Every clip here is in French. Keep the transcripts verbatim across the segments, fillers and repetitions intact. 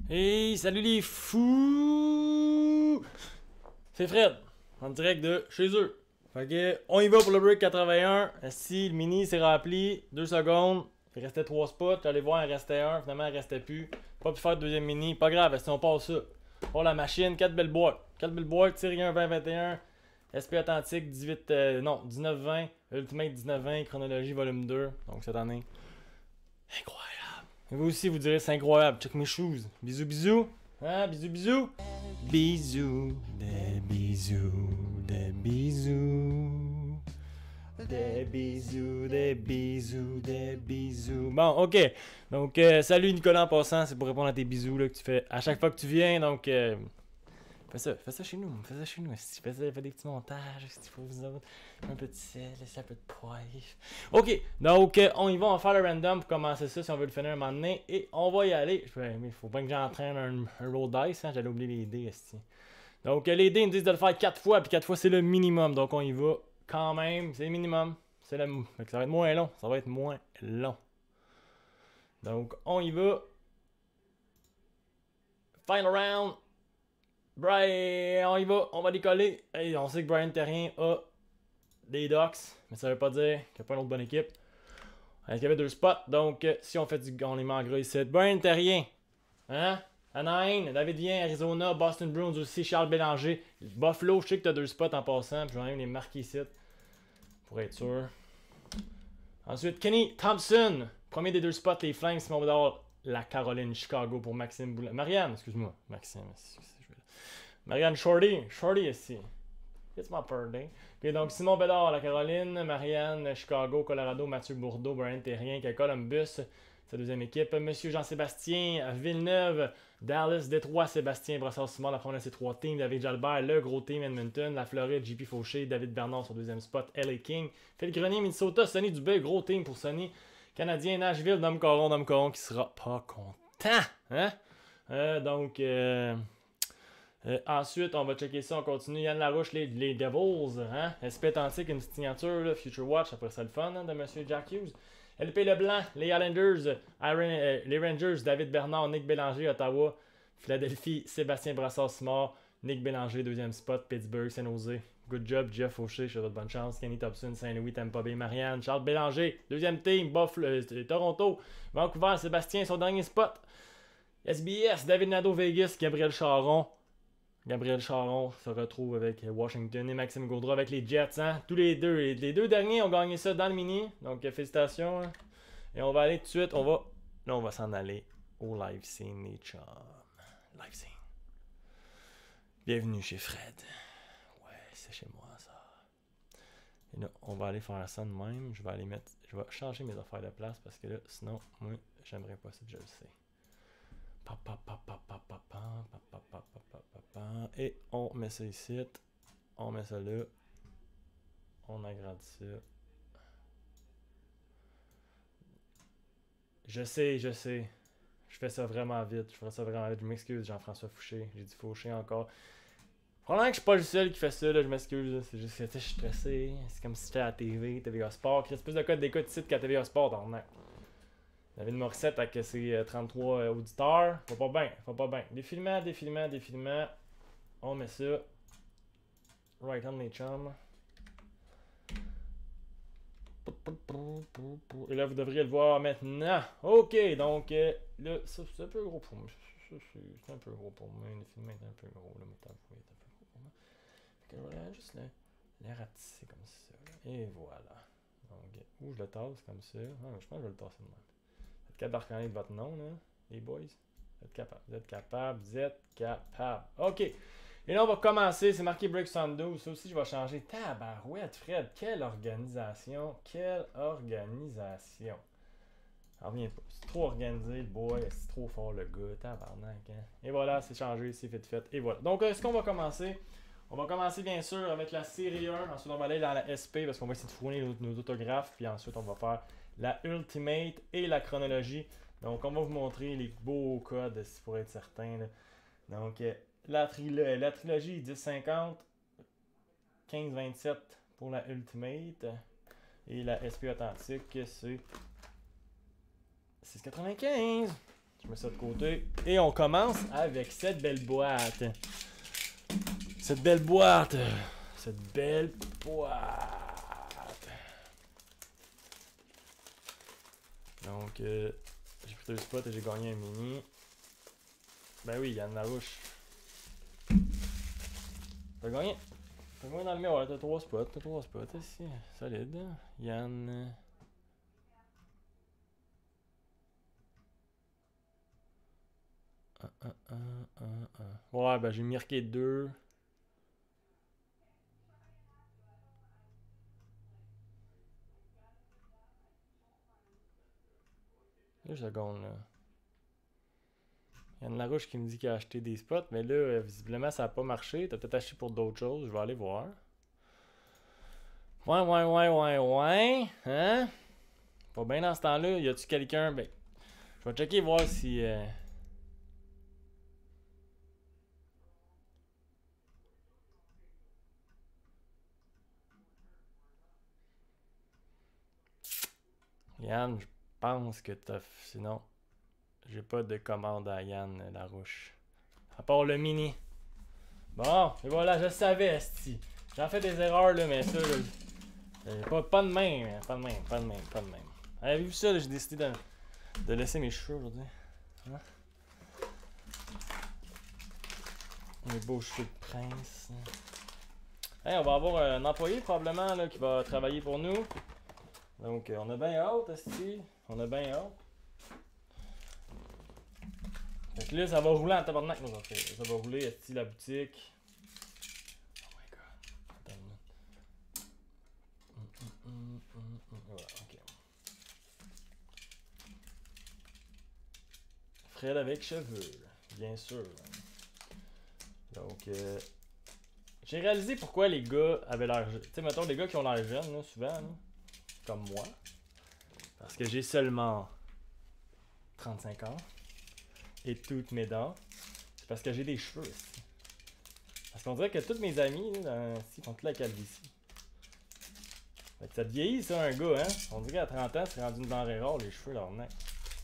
Hey, salut les fous! C'est Fred, en direct de chez eux. Fait que, on y va pour le break quatre-vingt-un. Si le mini s'est rempli, deux secondes. Il restait trois spots. J'allais voir, il restait un. Finalement, il restait plus. Pas pu faire de deuxième mini. Pas grave, si on passe ça. Pour la machine, quatre belles boîtes. quatre belles boîtes, Tyrion vingt vingt et un. S P Authentique dix-huit, euh, non, dix-neuf vingt. Ultimate dix-neuf vingt. Chronologie volume deux. Donc cette année. Incroyable. Et vous aussi, vous direz c'est incroyable. Check mes shoes. Bisous, bisous. Hein, bisous, bisous. Bisous, des bisous, des bisous. Des bisous, des bisous, des bisous. Bon, ok. Donc, euh, salut Nicolas en passant. C'est pour répondre à tes bisous là, que tu fais à chaque fois que tu viens. Donc, euh, fais ça, fais ça chez nous. Fais ça chez nous. Si tu fais, ça, fais des petits montages, si tu faut vous autres. Un peu de sel, laissez un peu de poivre. Ok, donc euh, on y va, on va faire le random pour commencer ça si on veut le finir un moment donné. Et on va y aller. Il faut pas que j'entraîne un, un roll dice, hein, j'allais oublier les dés. Ici. Donc euh, les dés ils me disent de le faire quatre fois, puis quatre fois c'est le minimum. Donc on y va quand même, c'est le minimum. C'est le... Ça va être moins long, ça va être moins long. Donc on y va. Final round. Brian, on y va, on va décoller. Hey, on sait que Brian Terrien a des Ducks, mais ça veut pas dire qu'il n'y a pas une autre bonne équipe. Il y avait deux spots, donc euh, si on fait du on les met en gras ici. Brian Terrien, hein? Anaheim, David Vien, Arizona, Boston Bruins aussi, Charles Bélanger. Buffalo, je sais que tu as deux spots en passant, puis je vais même les marquer ici. Pour être sûr. Ensuite, Kenny Thompson, premier des deux spots, les Flames, Simon Bédard, la Caroline, Chicago pour Maxime Boulay. Marianne, excuse-moi, Maxime, excuse Marianne Shorty, Shorty ici. It's my birthday. Okay, donc Simon Bédard, la Caroline, Marianne, Chicago, Colorado, Mathieu Bourdeau, Brian Terrien, Columbus, sa deuxième équipe. Monsieur Jean-Sébastien, Villeneuve, Dallas, Détroit, Sébastien Brassard-Simon, la première de ses trois teams, David Jalbert, le gros team Edmonton, la Floride, J P Fauché, David Bernard sur deuxième spot, L A King, Phil Grenier, Minnesota, Sonny Dubé, gros team pour Sonny, Canadien, Nashville, Dom Coron, Dom Coron qui sera pas content, hein? Euh, donc, euh... Euh, ensuite, on va checker ça, on continue. Yann Larouche, les, les Devils, hein? S P Authentique, une petite signature, là, Future Watch, après ça le fun, hein, de Monsieur Jack Hughes. L P Leblanc, les Islanders, Iron, euh, les Rangers, David Bernard, Nick Bélanger, Ottawa, Philadelphie, Sébastien Brassard-Simard, Nick Bélanger, deuxième spot, Pittsburgh, San Jose. Good job, Jeff Fauché, je te souhaite bonne chance. Kenny Thompson, Saint-Louis, Tampa Bay, Marianne, Charles Bélanger, deuxième team, Buffalo, euh, Toronto, Vancouver, Sébastien, son dernier spot. S B S, David Nadeau, Vegas, Gabriel Charon. Gabriel Charon se retrouve avec Washington et Maxime Gaudreau avec les Jets. Hein? Tous les deux. Et les deux derniers ont gagné ça dans le mini. Donc félicitations. Hein? Et on va aller tout de suite. On va. Là, on va s'en aller au live scene, les chums. Live scene. Bienvenue chez Fred. Ouais, c'est chez moi ça. Et là, on va aller faire ça de même. Je vais aller mettre. Je vais changer mes affaires de place parce que là, sinon, moi, j'aimerais pas ça, je le sais. Et on met ça ici. On met ça là. On agrandit ça. Je sais, je sais. Je fais ça vraiment vite. Je ferai ça vraiment vite. Je m'excuse, Jean-François Fouché. J'ai dit Fauché encore. Probablement que je suis pas le seul qui fait ça, là, je m'excuse. C'est juste que je suis stressé. C'est comme si j'étais à la T V, T V A Sport. Il y a plus de codes d'écoute ici qu'à T V A Sport, dans le David Morissette avec ses trente-trois euh, auditeurs. Faut pas bien, faut pas bien. Défilement, défilement, défilement. On met ça. Right on les chums. Et là, vous devriez le voir maintenant. Ok, donc euh, là, ça c'est un peu gros pour moi. C'est un peu gros pour moi. Défilement est un peu gros. Là, mais est un peu gros pour moi. Fait que je vais juste le, le ratisser comme ça. Et voilà. Donc, où je le tasse comme ça. Ah, je pense que je vais le tasser de même. Vous êtes capable de reconnaître votre nom, là, les boys? Vous êtes capable, vous êtes capable, vous êtes capable. OK. Et là, on va commencer. C'est marqué Break soixante-douze. Ça aussi, je vais changer. Tabarouette, Fred. Quelle organisation. Quelle organisation. Ça revient pas. C'est trop organisé, le boy. C'est trop fort, le gars. Tabarnak, hein. Et voilà, c'est changé. C'est fait, fait. Et voilà. Donc, est-ce qu'on va commencer? On va commencer, bien sûr, avec la série un. Ensuite, on va aller dans la S P parce qu'on va essayer de fournir nos, nos autographes. Puis ensuite, on va faire la Ultimate et la chronologie. Donc, on va vous montrer les beaux codes, pour être certain. Là. Donc, euh, la, trilo la trilogie dix cinquante, quinze vingt-sept pour la Ultimate. Et la S P Authentique, c'est six quatre-vingt-quinze. Je mets ça de côté. Et on commence avec cette belle boîte. Cette belle boîte. Cette belle boîte. Donc, euh, j'ai pris deux spots et j'ai gagné un mini. Ben oui, Yann Larouche. T'as gagné. T'as gagné dans le mur, t'as trois spots. T'as trois spots ici. Solide. Yann. Un, un, un, un, un. Ouais, ben j'ai marqué deux. Deux secondes là. Il y a une Larouche qui me dit qu'il a acheté des spots, mais là, visiblement, ça n'a pas marché. T'as peut-être acheté pour d'autres choses. Je vais aller voir. Ouais, ouais, ouais, ouais, ouais. Hein? Pas bien dans ce temps-là. Y a-tu quelqu'un? Ben, je vais checker voir si. Euh... Yann, je pense que t'as. Sinon, j'ai pas de commande à Yann Larouche. À part le mini. Bon, et voilà, je savais, esti. J'en fais des erreurs, là, mais ça, là, euh, pas, pas de même, pas de même, pas de même, pas de même. Avez-vous vu ça, là, j'ai décidé de, de laisser mes cheveux aujourd'hui. Hein? Mes beaux cheveux de prince. Hey, on va avoir un employé, probablement, là, qui va travailler pour nous. Donc, on a bien hâte, esti. On a bien hâte. Fait que là, ça va rouler en tabarnak, nos affaires. Ça va rouler, esti, la boutique. Oh my god. Attends une minute. Mm, mm, mm, mm, mm. Ouais, ok. Fred avec cheveux, bien sûr. Donc, euh, j'ai réalisé pourquoi les gars avaient l'air. Tu sais, mettons, les gars qui ont l'air jeunes, là, souvent, là, comme moi. Parce que j'ai seulement trente-cinq ans. Et toutes mes dents. C'est parce que j'ai des cheveux ici. Parce qu'on dirait que tous mes amis, là, dans, ici, font toute la calvitie. Fait que ça te vieillit, ça, un gars, hein? On dirait qu'à trente ans, c'est rendu une denrée rare, les cheveux, leur neck.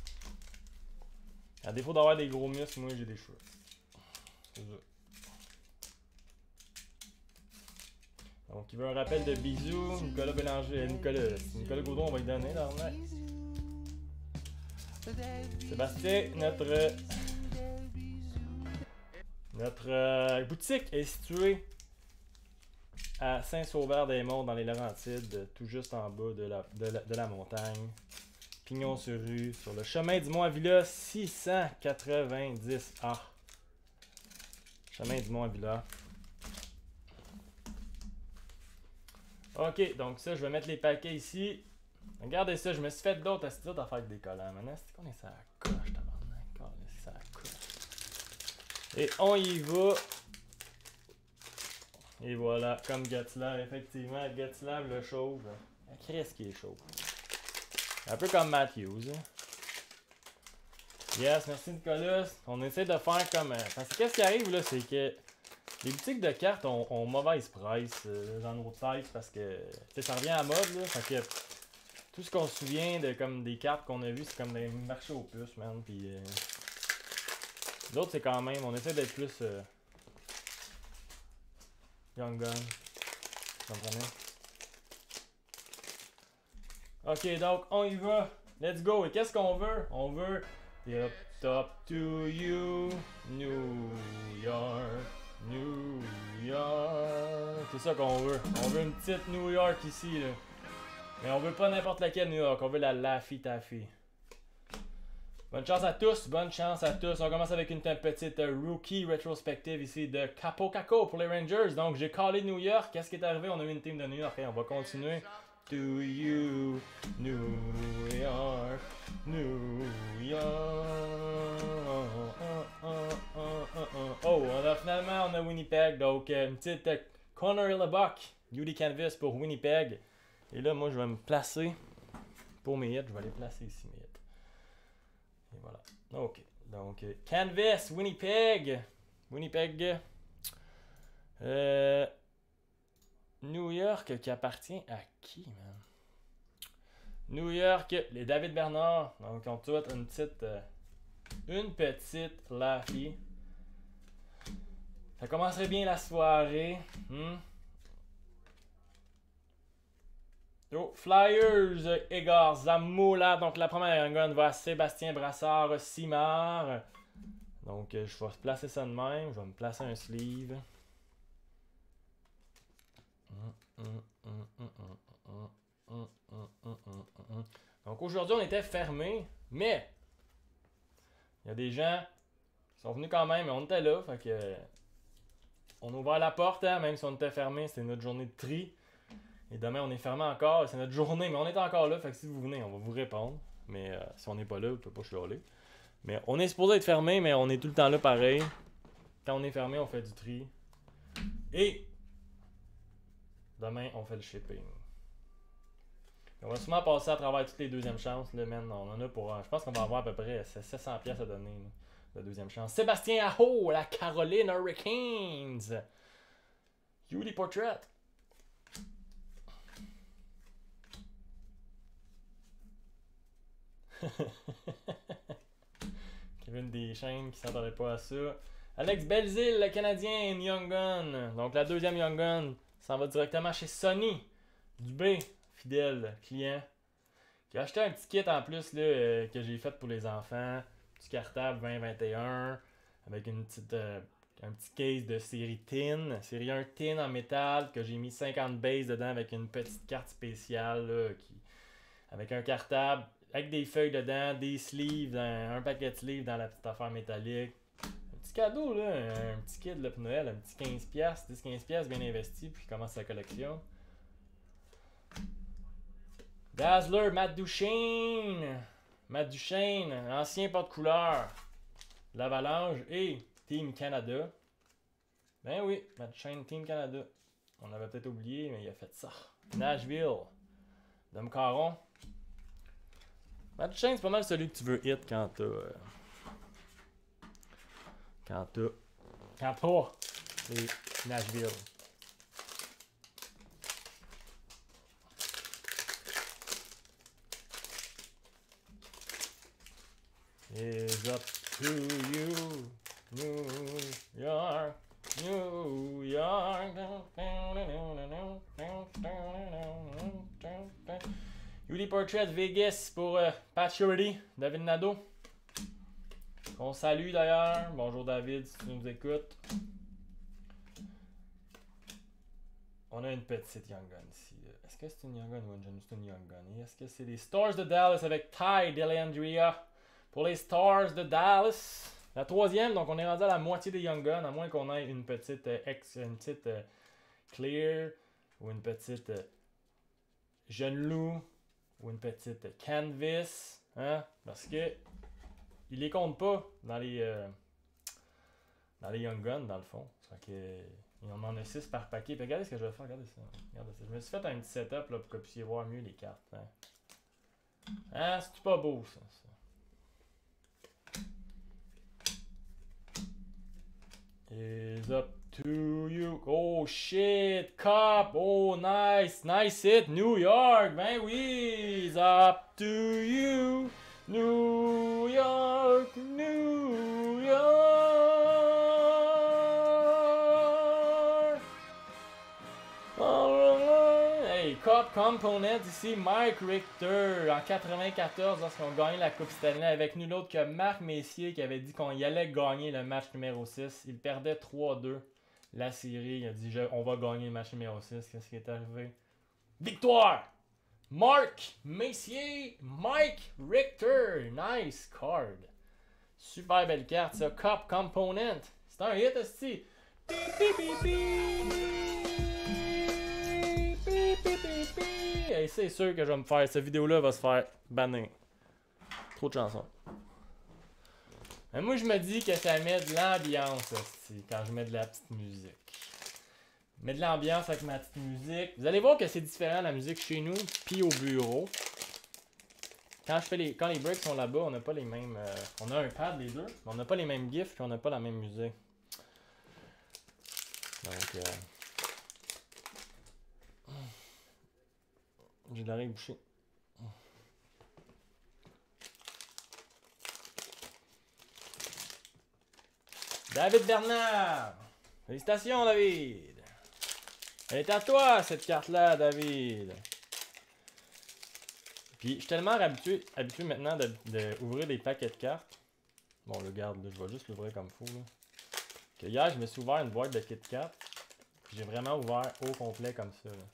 À défaut d'avoir des gros muscles, moi, j'ai des cheveux. C'est ça. Donc, il veut un rappel de bisous. Nicolas Bélanger. Nicolas, Nicolas Gaudon, on va lui donner, leur neck. Sébastien, notre. Notre euh, boutique est située à Saint-Sauveur-des-Monts, dans les Laurentides, tout juste en bas de la, de la, de la montagne. Pignon-sur-Rue, sur le chemin du Mont-Avila, six cent quatre-vingt-dix A. Chemin du Mont-Avila. Ok, donc ça, je vais mettre les paquets ici. Regardez ça, je me suis fait d'autres astuces à faire avec des collants. Maintenant, c'est qu'on est sur la coche, tabarnak. C'est sur la coche. Et on y va. Et voilà, comme Gatslav, effectivement, Gatslav le chauve. Qu'est-ce qui est chauve? Un peu comme Matthews. Hein? Yes, merci Nicolas. On essaie de faire comme. Parce que qu'est-ce qui arrive là, c'est que les boutiques de cartes ont, ont mauvaise price euh, dans nos têtes parce que ça revient à mode là. Fait que tout ce qu'on se souvient de comme des cartes qu'on a vues, c'est comme des marchés aux puces, man. Puis euh, l'autre, c'est quand même, on essaie d'être plus euh, Young Gun. Vous comprenez? Ok, donc on y va. Let's go. Et qu'est-ce qu'on veut? On veut Up top to you, New York, New York. C'est ça qu'on veut. On veut une petite New York ici, là. Mais on veut pas n'importe laquelle New York. On veut la Laffy Taffy. Bonne chance à tous. Bonne chance à tous. On commence avec une petite rookie rétrospective ici de Capo Caco pour les Rangers. Donc j'ai callé New York. Qu'est-ce qui est arrivé? On a eu une team de New York. Et on va continuer. To you, New York, New York. Oh, on a finalement on a Winnipeg. Donc une petite uh, Connor Hellebuyck, Beauty Canvas pour Winnipeg. Et là, moi, je vais me placer pour mes hits. Je vais les placer ici, mes hits. Et voilà. Ok. Donc, euh, Canvas, Winnipeg. Winnipeg. Euh, New York qui appartient à qui, man? New York, les David Bernard. Donc, on souhaite une petite. Euh, Une petite Laffy. Ça commencerait bien la soirée. Hmm? Oh, Flyers, Igor Zamola. Donc la première Young Gun va à Sébastien Brassard-Simard. Donc je vais placer ça de même. Je vais me placer un sleeve. Donc aujourd'hui on était fermé, mais il y a des gens qui sont venus quand même et on était là. Fait que on a ouvert la porte, hein, même si on était fermé, c'était notre journée de tri. Et demain on est fermé encore, c'est notre journée, mais on est encore là. Fait que si vous venez, on va vous répondre. Mais euh, si on n'est pas là, on peut pas chialer. Mais on est supposé être fermé, mais on est tout le temps là pareil. Quand on est fermé, on fait du tri. Et demain, on fait le shipping. On va sûrement passer à travers toutes les deuxièmes chances. Là, man. On en a pour. Je pense qu'on va avoir à peu près sept cents pièces à donner. Là, la deuxième chance. Sébastien Aho, la Caroline Hurricanes. Beauty Portrait. Kevin Deschênes qui s'attendait pas à ça. Alex Belzile, le Canadien, Young Gun. Donc la deuxième Young Gun s'en va directement chez Sonny Dubé, fidèle client, qui a acheté un petit kit en plus là, euh, que j'ai fait pour les enfants. Petit cartable vingt vingt et un avec une petite, euh, un petit case de série tin. Série un tin en métal que j'ai mis cinquante bases dedans avec une petite carte spéciale là, qui, avec un cartable, avec des feuilles dedans, des sleeves, un, un paquet de sleeves dans la petite affaire métallique. Un petit cadeau, là, un petit kit là, pour Noël, un petit quinze piastres, dix quinze piastres bien investi, puis il commence sa collection. Dazzler, Matt Duchesne. Matt Duchesne, ancien porte-couleur. L'Avalanche et Team Canada. Ben oui, Matt Duchesne, Team Canada. On avait peut-être oublié, mais il a fait ça. Nashville. Dom Caron. Matt Duchesne, c'est pas mal celui que tu veux hit quand t'as. Euh, quand t'as. Quand pas. C'est Nashville. Is up to you, New York, New York. Beauty Portrait Vegas pour euh, Pat Shirley, David Nadeau. On salue d'ailleurs. Bonjour David, si tu nous écoutes. On a une petite Young Gun ici. Est-ce que c'est une Young Gun ou une juste une Young Gun? Est-ce que c'est les Stars de Dallas avec Ty Dellandrea? Pour les Stars de Dallas. La troisième, donc on est rendu à la moitié des Young Guns, à moins qu'on ait une petite euh, ex, une petite euh, Clear, ou une petite euh, Jeune Loup, ou une petite euh, Canvas. Hein? Parce que ils les comptent pas dans les euh, dans les Young Guns, dans le fond. Ça fait que on en a six par paquet. Puis regardez ce que je vais faire, regardez ça. Regardez ça. Je me suis fait un petit setup là, pour que vous puissiez voir mieux les cartes. Hein? Hein? C'est pas beau ça, ça. Is up to you. Oh shit. Cup. Oh nice. Nice hit. New York. Ben oui. Is up to you. New York. New York. Alright. Hey, Cup Component ici. Mike Richter en quatre-vingt-quatorze lorsqu'on a gagné la Coupe Stanley avec nul autre que Marc Messier qui avait dit qu'on y allait gagner le match numéro six. Il perdait trois deux la série. Il a dit je, on va gagner le match numéro six. Qu'est-ce qui est arrivé? Victoire! Marc Messier, Mike Richter. Nice card. Super belle carte ça. Cup Component. C'est un hit aussi. Et c'est sûr que je vais me faire. Cette vidéo-là va se faire bannir. Trop de chansons. Mais moi, je me dis que ça met de l'ambiance aussi, quand je mets de la petite musique. Je mets de l'ambiance avec ma petite musique. Vous allez voir que c'est différent la musique chez nous, puis au bureau. Quand, je fais les, quand les breaks sont là-bas, on n'a pas les mêmes. Euh, on a un pad, les deux, mais on n'a pas les mêmes gifs, puis on n'a pas la même musique. Donc. Euh, J'ai de l'oreille bouchée. David Bernard. Félicitations, David. Elle est à toi, cette carte-là, David. Puis, je suis tellement habitué, habitué maintenant d'ouvrir des paquets de cartes. Bon, le garde, là, je vais juste l'ouvrir comme il faut. Là. Que hier, je me suis ouvert une boîte de Kit Kat. J'ai vraiment ouvert au complet comme ça. Là.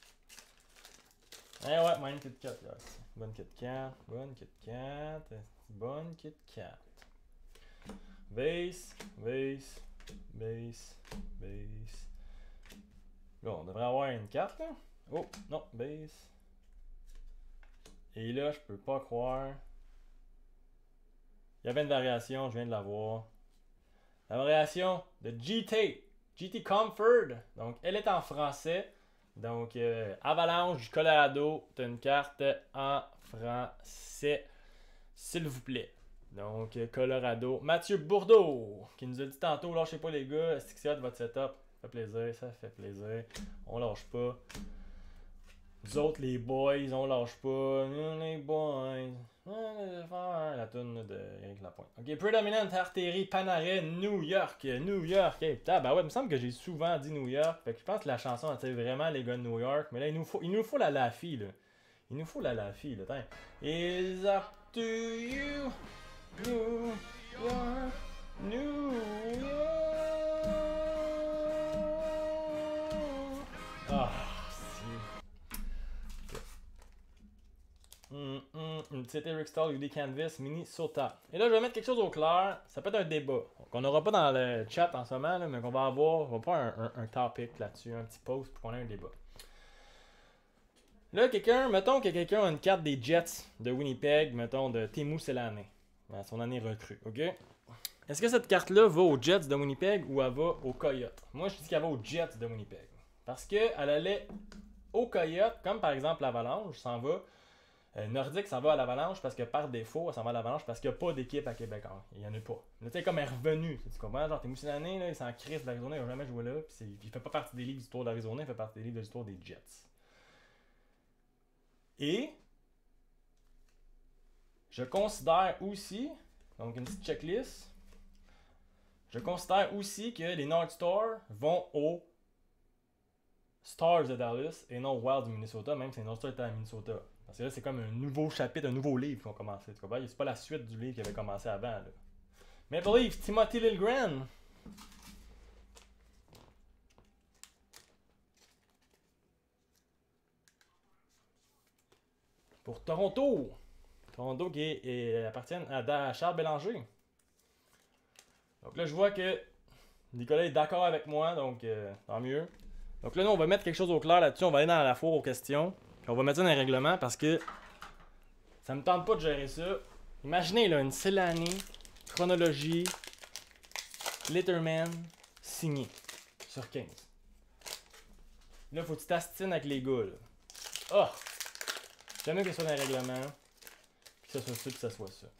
Eh ouais, même Kit Kat. Là. Bonne Kit Kat, bonne Kit Kat, bonne Kit Kat. Base, base, base, base. Là, on devrait avoir une carte là. Oh, non, base. Et là, je peux pas croire. Il y avait une variation, je viens de la voir. La variation de G T. G T Comfort. Donc, elle est en français. Donc, euh, Avalanche du Colorado. Tu as une carte en français. S'il vous plaît. Donc, Colorado. Mathieu Bourdeau, qui nous a dit tantôt, lâchez pas les gars. Est-ce que c'est votre setup? Ça fait plaisir, ça fait plaisir. On lâche pas. Nous autres, les boys, on lâche pas. Nous, les boys. La toune de Eric Lapointe. Ok, Predominant, Artillerie, Panaret, New York. New York. Hey, putain, ben ouais, il me semble que j'ai souvent dit New York. Fait que je pense que la chanson était vraiment les gars de New York. Mais là, il nous faut, il nous faut la Laffy, là. Il nous faut la Laffy, là. Tiens. It's up to you. New York. New York. Ah. Mm, mm, une petite Eric Stahl U D Canvas Minnesota. Et là, je vais mettre quelque chose au clair. Ça peut être un débat. Qu'on n'aura pas dans le chat en ce moment, là, mais qu'on va avoir. On va faire un, un, un topic là-dessus, un petit post pour qu'on ait un débat. Là, quelqu'un, mettons que quelqu'un a une carte des Jets de Winnipeg, mettons de Teemu Selanne, à son année recrue, ok? Est-ce que cette carte-là va aux Jets de Winnipeg ou elle va aux Coyotes? Moi, je dis qu'elle va aux Jets de Winnipeg. Parce qu'elle allait aux Coyotes, comme par exemple l'Avalanche, s'en va. Euh, Nordique s'en va à l'Avalanche parce que par défaut, elle s'en va à l'Avalanche parce qu'il n'y a pas d'équipe à Québec. Hein. Il n'y en a pas. Là, tu sais, comme elle est revenue. Tu comprends? Genre, Teemu Selanne, là, il s'en crisse d'Arizona, il n'a jamais joué là. Puis il fait pas partie des livres d'histoire d'Arizona, il fait partie des livres de l'histoire des Jets. Et je considère aussi, donc une petite checklist, je considère aussi que les North Stars vont aux Stars de Dallas et non aux Wild du Minnesota, même si les North Stars étaient à Minnesota. Parce que là, c'est comme un nouveau chapitre, un nouveau livre qu'on a commencé. Tu comprends? C'est pas la suite du livre qui avait commencé avant. Là. Maple Leaf, Timothy Liljegren. Pour Toronto. Toronto qui est, est, appartient à Charles Bélanger. Donc là, je vois que Nicolas est d'accord avec moi, donc euh, tant mieux. Donc là, nous, on va mettre quelque chose au clair là-dessus. On va aller dans la foire aux questions. Puis on va mettre ça dans les règlements parce que ça me tente pas de gérer ça. Imaginez là, une Selanne, chronologie, Letterman, signé sur quinze. Là, faut que tu t'astines avec les gars. Là. Oh! J'aime mieux que ce soit dans les règlements. Puis que ça soit ça, puis que ça soit ça.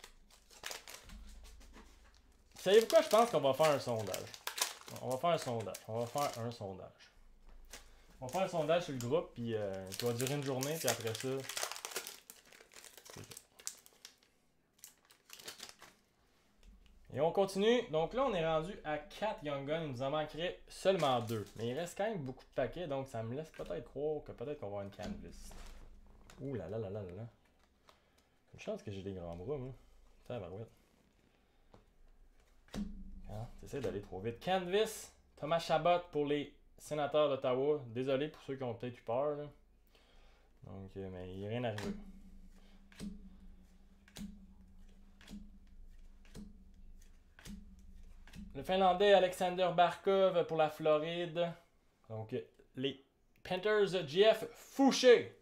Savez-vous quoi? Je pense qu'on va faire un sondage. On va faire un sondage. On va faire un sondage. On va faire un sondage sur le groupe, puis euh, ça va durer une journée, puis après ça. Et on continue. Donc là, on est rendu à quatre Young Guns. Il nous en manquerait seulement deux. Mais il reste quand même beaucoup de paquets, donc ça me laisse peut-être croire que peut-être qu'on va avoir une canvas. Ouh là là là là là là. Une chance que j'ai des grands bras, moi. Ça va, ouais. Hein? T'essaies d'aller trop vite. Canvas, Thomas Chabot pour les Sénateurs d'Ottawa. Désolé pour ceux qui ont peut-être eu peur. Là. Donc, euh, mais il n'est rien arrivé. Le Finlandais Alexander Barkov pour la Floride. Donc, les Panthers J F Fouché.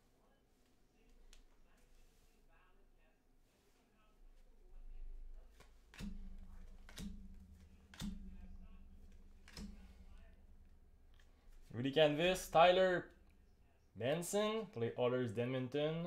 Rudy Canvas, Tyler Benson pour les Oilers d'Edmonton.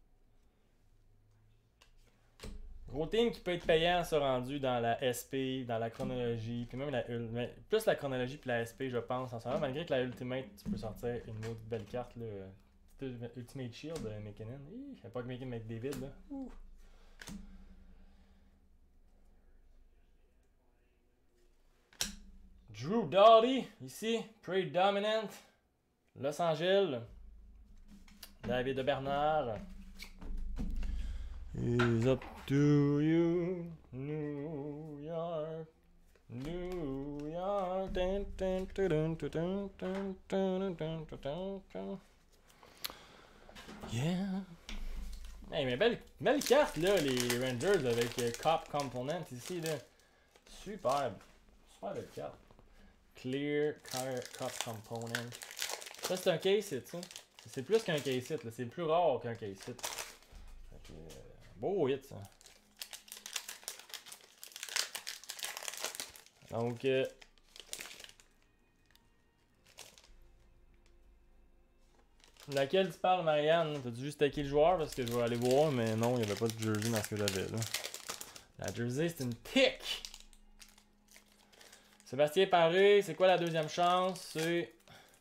Gros team qui peut être payant, ça rendu dans la S P, dans la chronologie, puis même la plus la chronologie puis la S P, je pense, en ce moment, malgré que la Ultimate, tu peux sortir une autre belle carte, là. Ultimate Shield de McKinnon. Il n'y a pas que McKinnon McDavid, là. Ouh. Drew Doughty, ici, Predominant, Los Angeles, David de Bernard, is up to you, New York, New York, dun, dun, dun, dun, dun, dun, dun, dun, dun, dun. Yeah. Hey, mais belle, belle carte là, les Rangers avec euh, Cop Component ici là. Superbe. Super belle carte. Clear Car Cop Component. Ça c'est un case hit, ça. C'est plus qu'un case hit, là. C'est plus rare qu'un case hit. Fait que, euh, beau hit ça. Donc euh, laquelle tu parles, Marianne? T'as-tu juste taqué le joueur parce que je vais aller voir, mais non, il n'y avait pas de jersey dans ce que j'avais là. La jersey, c'est une pique! Sébastien Paré, c'est quoi la deuxième chance? C'est.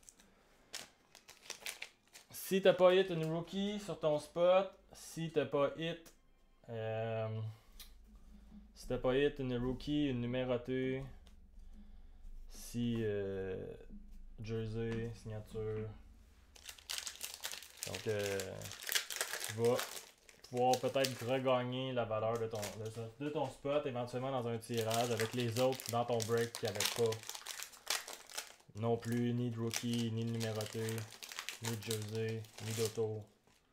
Si t'as pas hit une rookie sur ton spot, si t'as pas hit. Euh, si t'as pas hit une rookie, une numérotée. Si. Euh, jersey, signature. Donc, euh, tu vas pouvoir peut-être regagner la valeur de ton, de, de ton spot éventuellement dans un tirage avec les autres dans ton break qui n'avaient pas non plus ni de rookie, ni de numéroté, ni de jersey, ni d'auto.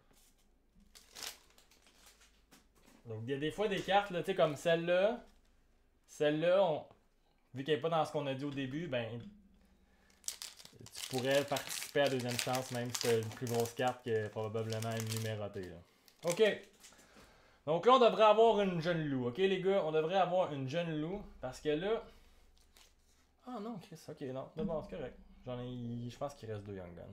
Donc, il y a des fois des cartes, là, tu sais, comme celle-là. Celle-là, on, vu qu'elle n'est pas dans ce qu'on a dit au début, ben, tu pourrais participer à la deuxième chance, même si c'est une plus grosse carte que probablement une numérotée. Là. OK. Donc là, on devrait avoir une jeune loup. OK, les gars? On devrait avoir une jeune loup. Parce que là... Ah non, Chris. OK, non. D'abord, c'est correct. J'en ai... Je pense qu'il reste deux Young Guns.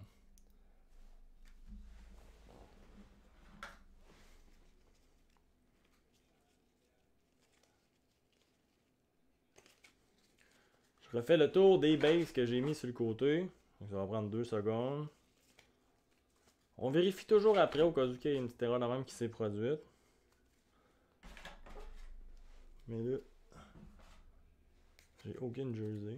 Je refais le tour des bases que j'ai mis sur le côté. Donc, ça va prendre deux secondes. On vérifie toujours après au cas où il y a une petite erreur de même qui s'est produite. Mais là, j'ai aucune jersey.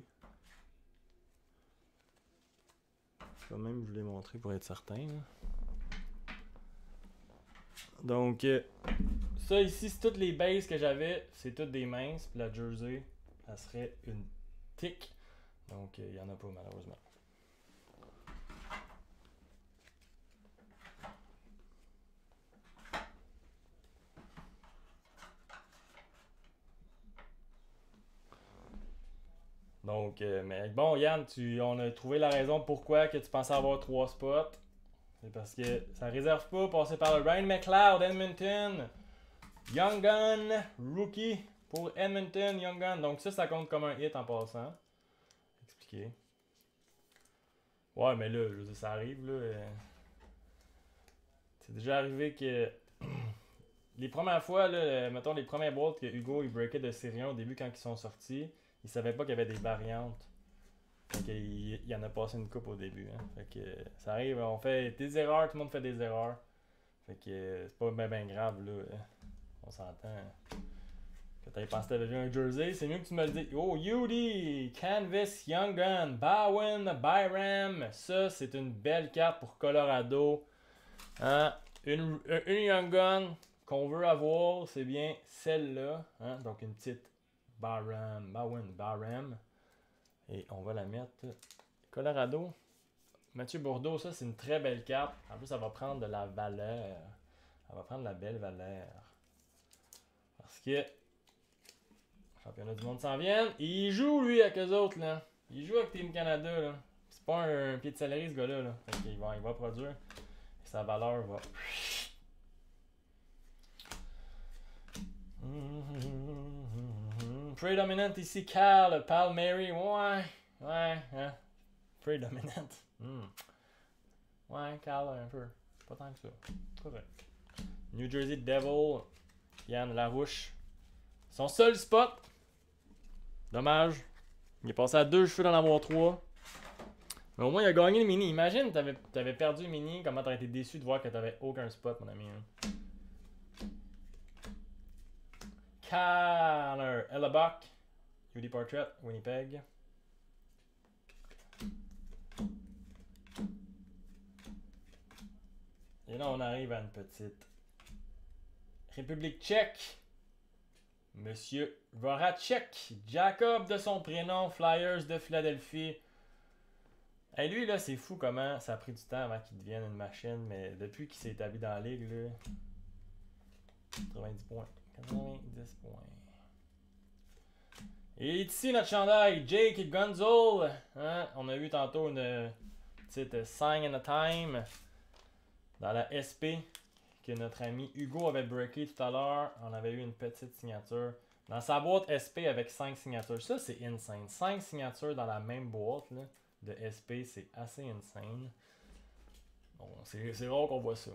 Je vais même vous les montrer pour être certain. Là. Donc, euh, ça ici, c'est toutes les bases que j'avais. C'est toutes des minces. Puis la jersey, ça serait une tic. Donc, il euh, n'y en a pas malheureusement. Donc, euh, mais bon, Yann, tu, on a trouvé la raison pourquoi que tu pensais avoir trois spots. C'est parce que ça réserve pas passer par le Ryan McLeod, Edmonton. Young Gun, rookie pour Edmonton, Young Gun. Donc ça, ça compte comme un hit en passant. Expliquer. Ouais, mais là, je veux dire, ça arrive, là. Euh... C'est déjà arrivé que... les premières fois, là, mettons les premières boîtes que Hugo il breakait de Sirion au début quand ils sont sortis, il savait pas qu'il y avait des variantes. Fait qu'il il en a passé une coupe au début. Hein. Fait que ça arrive, on fait des erreurs, tout le monde fait des erreurs. Fait que c'est pas bien ben grave là. On s'entend. Que t'avais pensé que t'avais vu un jersey, c'est mieux que tu me le dis. Oh, Udi, Canvas, Young Gun, Bowen, Byram. Ça, c'est une belle carte pour Colorado. Hein? Une, une Young Gun qu'on veut avoir, c'est bien celle-là. Hein? Donc une petite Byram, Bowen, Byram. Et on va la mettre. Colorado. Mathieu Bourdeau, ça c'est une très belle carte. En plus, ça va prendre de la valeur. Elle va prendre de la belle valeur. Parce que le championnat du monde s'en vient. Il joue lui avec eux autres là. Il joue avec Team Canada là. C'est pas un, un pied de salarié ce gars-là. Là. Fait qu'il va, il va produire. Et sa valeur va. Predominant ici, Cal, Palmieri, ouais, ouais, hein. Predominant. Mm. Ouais, Cal, un peu. Pas tant que ça. Correct. New Jersey Devil, Yann Larouche. Son seul spot. Dommage. Il est passé à deux cheveux d'en avoir trois. Mais au moins, il a gagné le mini. Imagine, t'avais, t'avais perdu le mini. Comment t'aurais été déçu de voir que t'avais aucun spot, mon ami. Hein. Connor Hellebuck, U D Portrait, Winnipeg. Et là, on arrive à une petite République tchèque. Monsieur Voracek, Jacob de son prénom, Flyers de Philadelphie. Et lui, là, c'est fou comment ça a pris du temps avant qu'il devienne une machine, mais depuis qu'il s'est établi dans la ligue, là, quatre-vingt-dix points. quatre-vingt-dix points. Et ici, notre chandail, Jake Gonzol. Hein? On a eu tantôt une petite sign and a time dans la S P que notre ami Hugo avait breaké tout à l'heure. On avait eu une petite signature dans sa boîte S P avec cinq signatures. Ça, c'est insane. cinq signatures dans la même boîte là, de S P, c'est assez insane. Bon, c'est rare qu'on voit ça.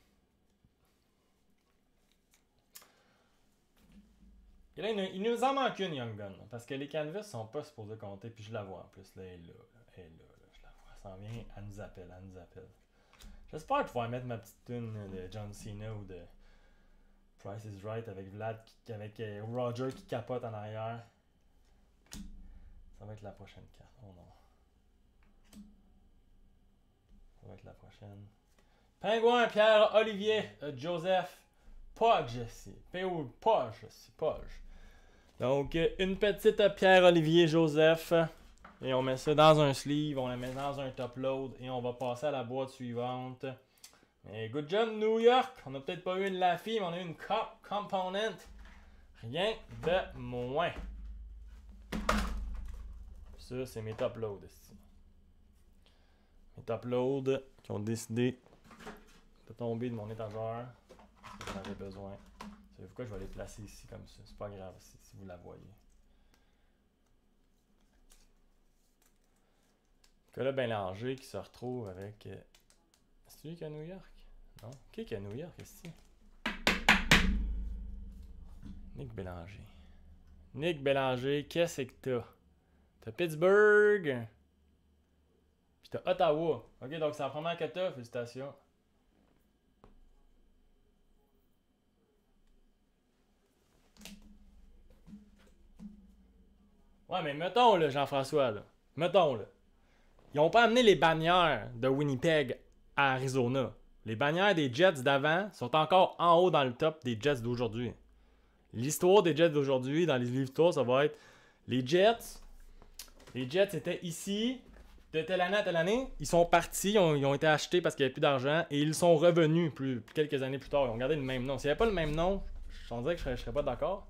Et là, il, il nous en manque une Young Gun. Parce que les canvas sont pas supposés compter. Puis je la vois en plus. Là, elle est là. là elle est là, là. Je la vois. Elle s'en vient. Elle nous appelle. Elle nous appelle. J'espère pouvoir mettre ma petite tune de John Cena ou de Price is Right avec Vlad, qui, avec euh, Roger qui capote en arrière. Ça va être la prochaine carte. Oh non. Ça va être la prochaine. Pingouin, Pierre, Olivier, euh, Joseph, Pogge ici. P O Pogge ici. Pogge. Donc, une petite Pierre, Olivier, Joseph. Et on met ça dans un sleeve, on la met dans un top load et on va passer à la boîte suivante. Et good job New York, on n'a peut-être pas eu une Laffy, mais on a eu une Cup Component. Rien de moins. Ça, c'est mes top loads ici. Mes top loads qui ont décidé de tomber de mon étagère. J'en avais besoin. Savez-vous pourquoi je vais les placer ici comme ça? C'est pas grave si, si vous la voyez. Nicolas Bélanger qui se retrouve avec... Euh, c'est lui qui est à New York? Non? Qui est qui est à New York ici? Nick Bélanger. Nick Bélanger, qu'est-ce que t'as? T'as Pittsburgh. Puis t'as Ottawa. Ok, donc c'est la première que t'as. Félicitations. Ouais, mais mettons, là, Jean-François, là. Mettons, là. Ils n'ont pas amené les bannières de Winnipeg à Arizona. Les bannières des Jets d'avant sont encore en haut dans le top des Jets d'aujourd'hui. L'histoire des Jets d'aujourd'hui, dans les livres d'histoire, ça va être les Jets. Les Jets étaient ici de telle année à telle année. Ils sont partis, ils ont, ils ont été achetés parce qu'il n'y avait plus d'argent et ils sont revenus plus, quelques années plus tard. Ils ont gardé le même nom. S'il n'y avait pas le même nom, je dirais que je ne serais, serais pas d'accord.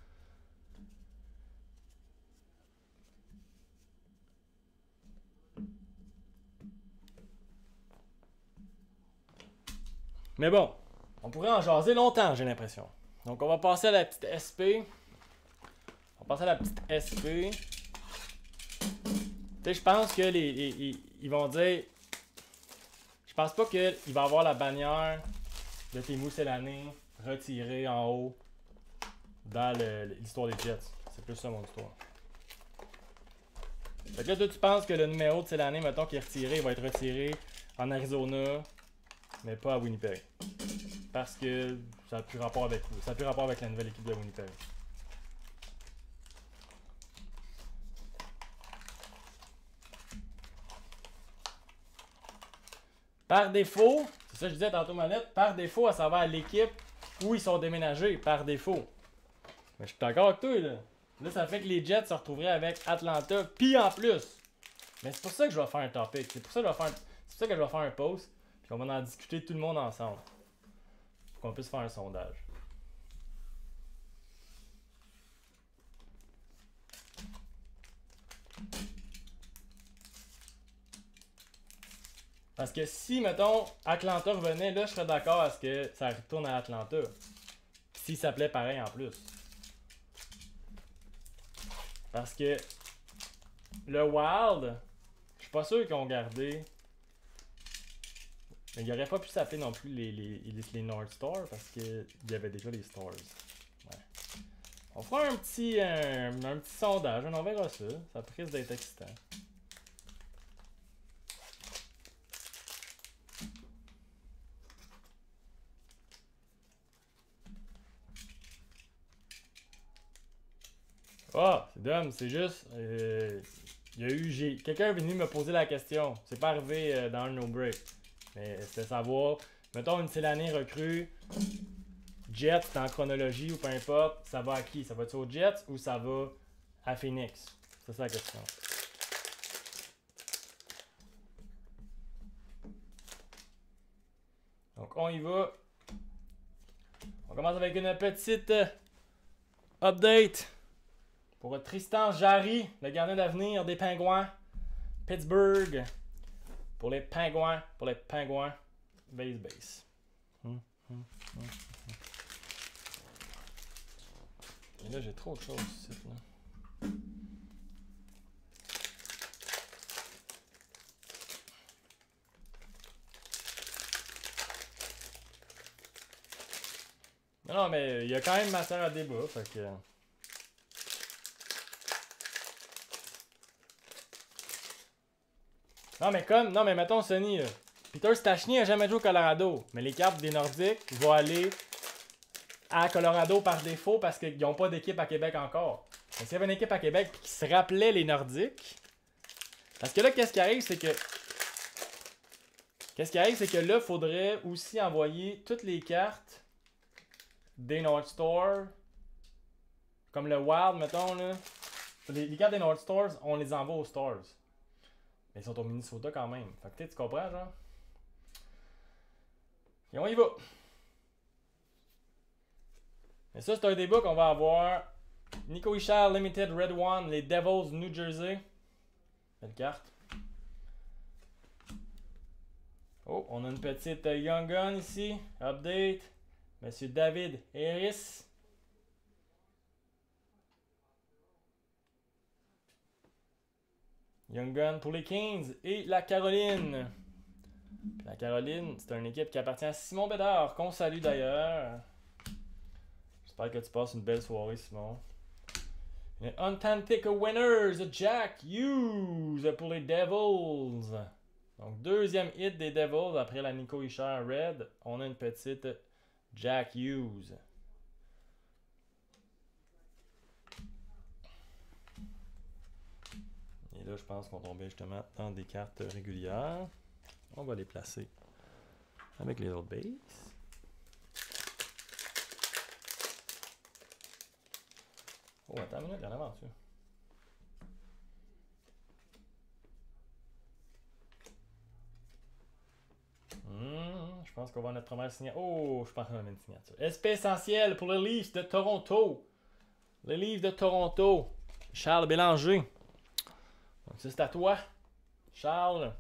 Mais bon, on pourrait en jaser longtemps, j'ai l'impression. Donc, on va passer à la petite S P. On va passer à la petite S P. Tu sais, je pense que les, les, les, ils vont dire... Je pense pas qu'il va y avoir la bannière de Teemu Selanne retirée en haut dans l'histoire des Jets. C'est plus ça mon histoire. Fait que là, toi, tu penses que le numéro de Selanne, mettons, qui est retiré, il va être retiré en Arizona, mais pas à Winnipeg. Parce que ça n'a plus rapport avec vous. Ça n'a plus rapport avec la nouvelle équipe de Winnipeg. Par défaut, c'est ça que je disais tantôt Manette, par défaut, à savoir l'équipe où ils sont déménagés, par défaut. Mais je suis d'accord avec toi, là. Là, ça fait que les Jets se retrouveraient avec Atlanta, puis en plus. Mais c'est pour ça que je vais faire un topic. C'est pour ça que je vais faire un, c'est pour ça que je vais faire un post, puis on va en discuter tout le monde ensemble. Pour qu'on puisse faire un sondage. Parce que si, mettons, Atlanta revenait, là, je serais d'accord à ce que ça retourne à Atlanta. S'il s'appelait pareil en plus. Parce que le Wild, je suis pas sûr qu'ils ont gardé. Mais il aurait pas pu s'appeler non plus les, les, les, les North Stars parce qu'il y avait déjà les Stars. Ouais. On fera un petit, un, un petit sondage, on verra ça. Ça risque d'être excitant. Ah, c'est dumb, c'est juste. Euh, il y a eu. j'ai Quelqu'un est venu me poser la question. C'est pas arrivé euh, dans un no break. Mais c'était savoir Mettons une c'est l'année recrue. Jets, c'est en chronologie ou peu importe. Ça va à qui? Ça va-tu aux Jets ou ça va à Phoenix? C'est ça la question. Donc on y va. On commence avec une petite euh, update pour Tristan Jarry, le gardien d'avenir des Pingouins. Pittsburgh. Pour les Pingouins. Pour les Pingouins. Base base. Hum, hum, hum, hum. Et là j'ai trop de choses ici. Là. Non, non, mais il y a quand même matière à débat, fait que... Non, mais comme... Non, mais mettons, Sonny, là. Peter Stachny a jamais joué au Colorado, mais les cartes des Nordiques vont aller à Colorado par défaut parce qu'ils n'ont pas d'équipe à Québec encore. Mais s'il y avait une équipe à Québec qui se rappelait les Nordiques... Parce que là, qu'est-ce qui arrive, c'est que... Qu'est-ce qui arrive, c'est que là, il faudrait aussi envoyer toutes les cartes... des North Stars, comme le Wild, mettons, là. Les, les cartes des North Stars, on les envoie aux Stars. Mais ils sont au Minnesota quand même. Fait que tu comprends, genre? Et on y va. Et ça, c'est un débat qu'on va avoir. Nico Hischier Limited Red One, les Devils New Jersey. Belle carte. Oh, on a une petite uh, Young Gun ici. Update. Monsieur David Harris. Young Gun pour les Kings et la Caroline. Puis la Caroline, c'est une équipe qui appartient à Simon Bédard, qu'on salue d'ailleurs. J'espère que tu passes une belle soirée, Simon. Les Untantic Winners, Jack Hughes pour les Devils. Donc, deuxième hit des Devils après la Nico Hischier Red. On a une petite Jack Hughes. Et là, je pense qu'on tombait justement dans des cartes régulières. On va les placer avec les autres bases. Oh, attends une minute, il y en a avant dessus. Hmm, je pense qu'on va avoir notre première signature. Oh, je pense qu'on va avoir une signature. S P essentiel pour les Leafs de Toronto. Les Leafs de Toronto. Charles Bélanger. Donc, c'est à toi, Charles.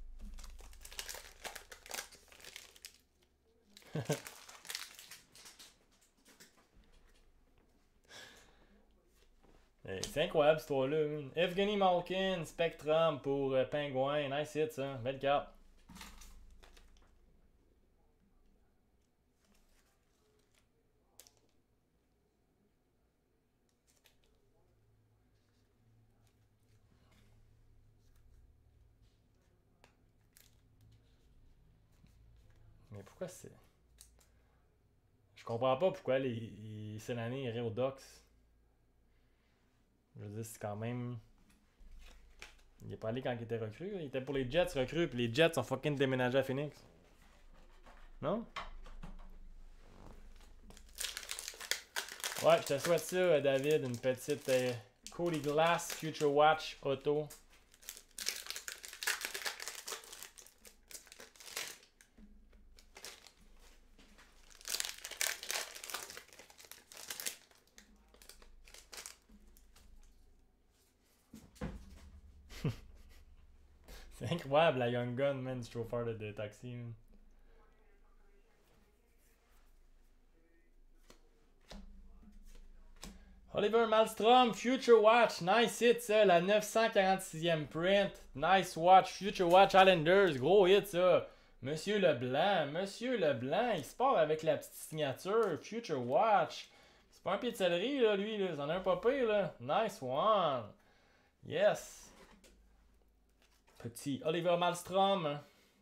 Hey, c'est incroyable cette histoire-là. Evgeny Malkin, Spectrum pour euh, Pingouin. Nice hit, ça. Belle carte. Mais pourquoi c'est... Je comprends pas pourquoi les, les Sénanais iraient aux Ducks. Je veux dire, c'est quand même... Il est pas allé quand il était recru. Il était pour les Jets recrues, puis les Jets ont fucking déménagé à Phoenix. Non? Ouais, je te souhaite ça, David. Une petite euh, Cody Glass Future Watch Auto. C'est incroyable la Young Gun, man, du chauffeur de, de taxi. Man. Oliver Malmstrom, Future Watch, nice hit ça, la neuf cent quarante-sixième print, nice watch, Future Watch Islanders, gros hit ça. Monsieur Leblanc, Monsieur Leblanc, il se part avec la petite signature, Future Watch. C'est pas un pied de céleri là, lui, là, c'en a un pas pire là, nice one. Yes. Petit Oliver Malmstrom.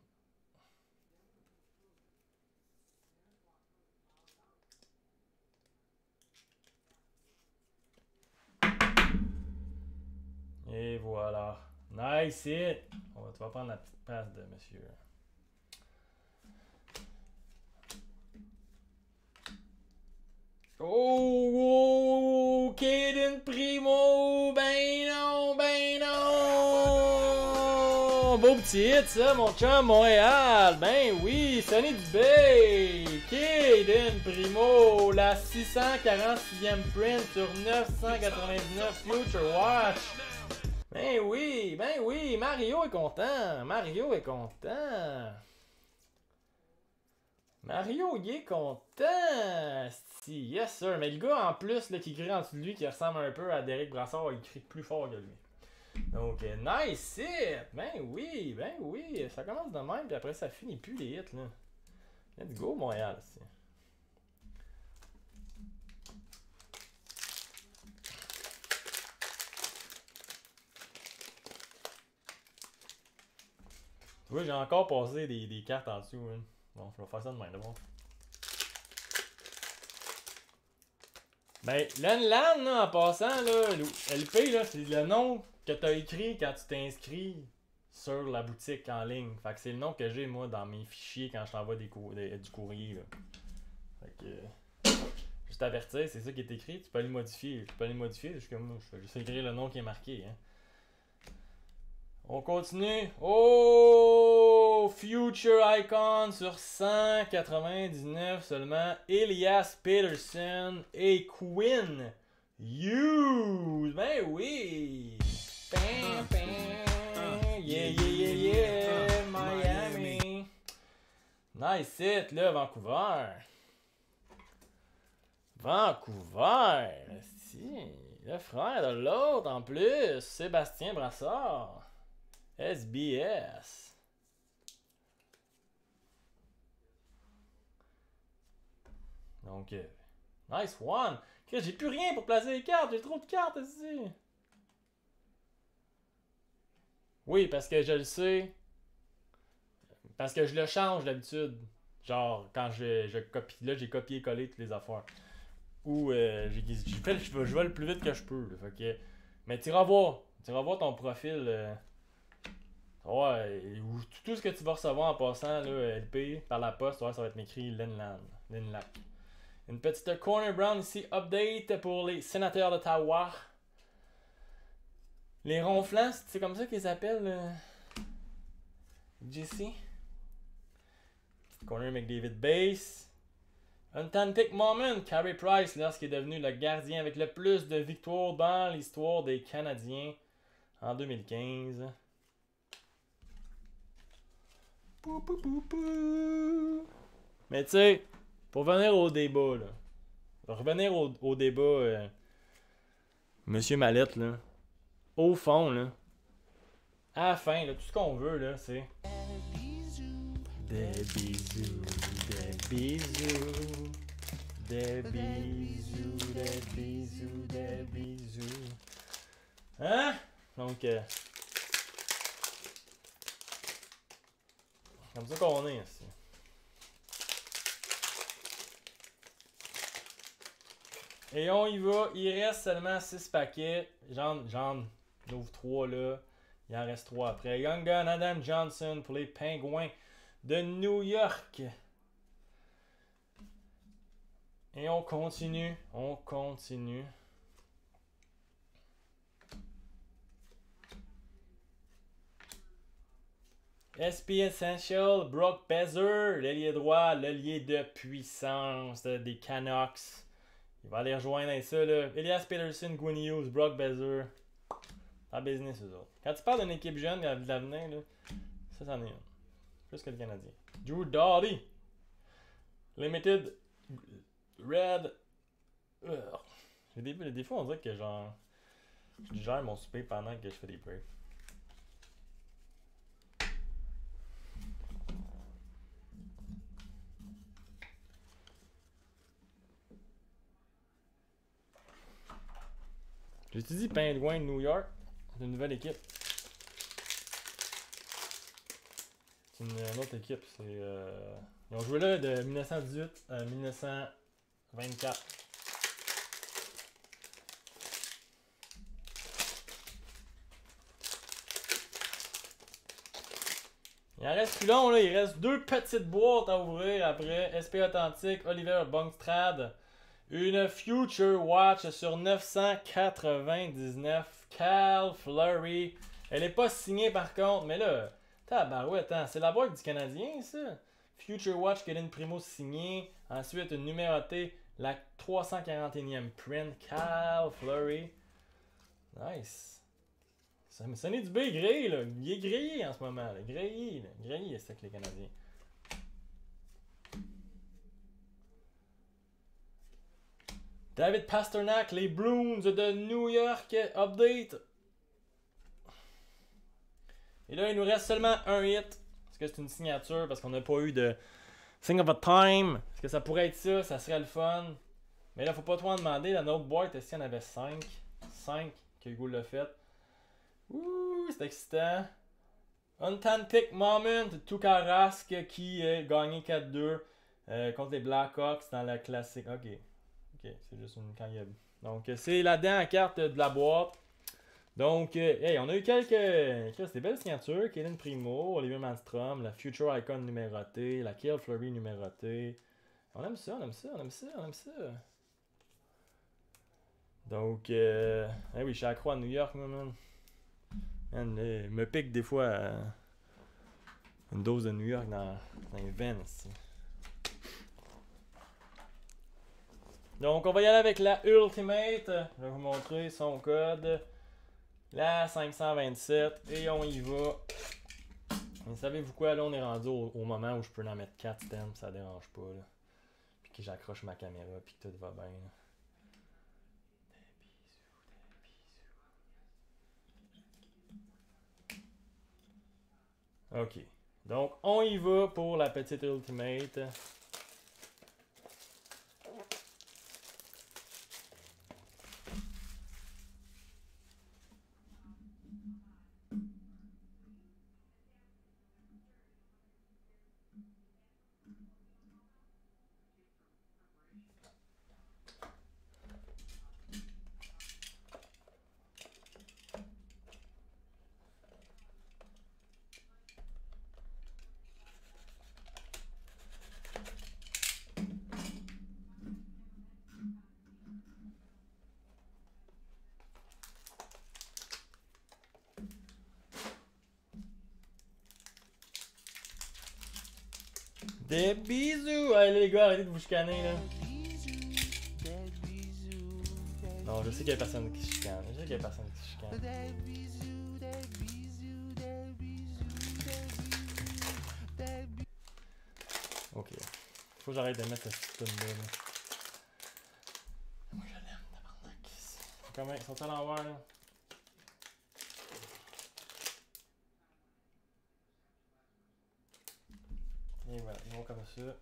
Et voilà. Nice hit. On va, tu vas prendre la petite passe de monsieur. Oh, Caden Primo! Ben non, ben non! Beau petit hit, ça, mon chum, Montréal! Ben oui, Sonny Dubé! Caden Primo, la six cent quarante-sixième print sur neuf cent quatre-vingt-dix-neuf Future Watch! Ben oui, ben oui, Mario est content! Mario est content! Mario, il est content! Si, yes sir! Mais le gars en plus là, qui crie en dessous de lui, qui ressemble un peu à Derek Brassard, il crie plus fort que lui. Donc, euh, nice hit! Ben oui, ben oui! Ça commence de même, puis après ça finit plus les hits là. Let's go Montréal! Ici. Tu vois, j'ai encore passé des, des cartes en dessous. Hein. Bon, je vais faire ça demain d'abord. Ben, Len Lan, là, en passant, là, L P, là, c'est le nom que tu as écrit quand tu t'es sur la boutique en ligne. Fait que c'est le nom que j'ai, moi, dans mes fichiers quand je t'envoie des cour des, du courrier, là. Fait que, euh, juste avertir, c'est ça qui est écrit, tu peux aller modifier. Tu peux aller modifier, juste que moi, je fais juste écrire le nom qui est marqué, hein. On continue. Oh! Future Icon sur cent quatre-vingt-dix-neuf seulement. Elias Peterson et Quinn Hughes. Ben oui! Bam, bam. Yeah, yeah, yeah, yeah. Miami. Nice hit, là, Vancouver. Vancouver. Si. Le frère de l'autre en plus. Sébastien Brassard. S B S. Donc, euh, nice one. J'ai plus rien pour placer les cartes. J'ai trop de cartes ici. Oui, parce que je le sais. Parce que je le change d'habitude. Genre, quand je, je copie. Là, j'ai copié-collé toutes les affaires. Ou euh, j'ai fait, je vais, je vais le plus vite que je peux. Là, fait que, mais tu iras voir. Tu iras voir ton profil. Euh, Ouais, tout ce que tu vas recevoir en passant, là, L P, par la poste, ouais, ça va être écrit Lenland, Lenlac. Une petite Corner Brown ici, update pour les sénateurs d'Ottawa. Les ronflants, c'est comme ça qu'ils s'appellent, euh... J C. Corner McDavid base. Authentic moment, Carey Price, lorsqu'il est devenu le gardien avec le plus de victoires dans l'histoire des Canadiens en deux mille quinze. Pou, pou, pou, pou. Mais tu sais, pour revenir au débat, là. Pour revenir au, au débat, euh, Monsieur Mallette, là. Au fond, là. À la fin, là, tout ce qu'on veut, là, c'est. Des bisous, des bisous. Des bisous, des bisous, des bisous. Hein? Donc, euh, comme ça qu'on est ici. Et on y va. Il reste seulement six paquets. J'en, j'en ouvre trois là. Il en reste trois après. Young Gun Adam Johnson pour les Pingouins de New York. Et on continue. On continue. S P Essential, Brock Besser, l'ailier droit, l'ailier de puissance des Canucks. Il va aller rejoindre avec ça, là. Elias Peterson, Quinn Hughes, Brock Besser. En business, eux autres. Quand tu parles d'une équipe jeune de l'avenir, là, ça, c'en est une. Plus que le Canadien. Drew Doughty. Limited Red. J'ai des, des fois, on dirait que genre. Je gère mon souper pendant que je fais des breaks. J'ai-tu dit Pingouins de New York? C'est une nouvelle équipe. C'est une, une autre équipe. C'est, euh... Ils ont joué là de mille neuf cent dix-huit à mille neuf cent vingt-quatre. Il en reste plus long, là. Il reste deux petites boîtes à ouvrir après. S P Authentique, Oliver Bongstrad. Une Future Watch sur neuf cent quatre-vingt-dix-neuf. Cal Fleury. Elle est pas signée par contre, mais là, tabarouette, hein, c'est la boîte du Canadien, ça. Future Watch, Kaden Primo signée. Ensuite, une numérotée, la trois cent quarante et unième print. Cal Fleury. Nice. Ça me sonne du B grillé, là. Il est grillé en ce moment, là. Grillé, là. Grillé, c'est avec les Canadiens. David Pastrnak, les Bruins de New York, update. Et là, il nous reste seulement un hit. Est-ce que c'est une signature parce qu'on n'a pas eu de Thing of a Time? Est-ce que ça pourrait être ça? Ça serait le fun. Mais là, faut pas trop en demander. La nôtre boîte, est-ce qu'il y en avait cinq? cinq que Hugo l'a fait. Ouh, c'est excitant. Untantic Moment, Tuukka Rask qui a gagné quatre deux euh, contre les Blackhawks dans la classique. Ok. Ok, c'est juste une quand il y a... Donc, c'est la dernière carte de la boîte. Donc, euh, hey, on a eu quelques. C'est des belles signatures. Kaden Primo, Olivier Manstrom, la Future Icon numérotée, la Cal Fleury numérotée. On aime ça, on aime ça, on aime ça, on aime ça. Donc, euh, hey oui, je suis accro à New York, moi, man. Man, euh, me pique des fois euh, une dose de New York dans, dans les veines. Donc, on va y aller avec la Ultimate. Je vais vous montrer son code. La cinq cent vingt-sept. Et on y va. Et savez-vous quoi? Là, on est rendu au, au moment où je peux en mettre quatre stems. Ça dérange pas. Là. Puis que j'accroche ma caméra. Puis que tout va bien. Là. Ok. Donc, on y va pour la petite Ultimate. Des bisous! Allez les gars, arrêtez de vous chicaner là. Non, je sais qu'il y a personne qui se chicane. Je sais qu'il y a personne qui se chicane. Ok. Faut que j'arrête de mettre cette tune là. Moi je l'aime, tabarnak. Comment ils sont à l'envers là? Et voilà, ils vont comme ça.